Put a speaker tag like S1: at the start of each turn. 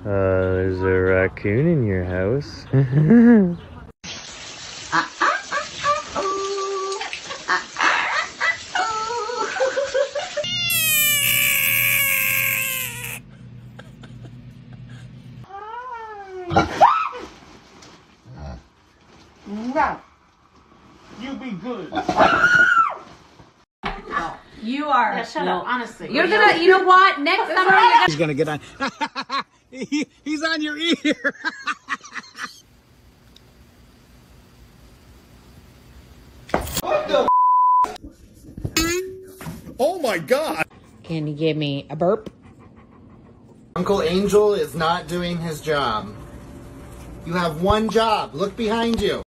S1: There's a raccoon in your house.
S2: No. You be good.
S3: You are.
S2: Yeah, shut up, honestly.
S3: You're gonna, you know what? Next summer you're gonna.
S4: He's gonna get on. He's on your ear. What the? Oh my God.
S3: Can you give me a burp?
S4: Uncle Angel is not doing his job. You have one job. Look behind you.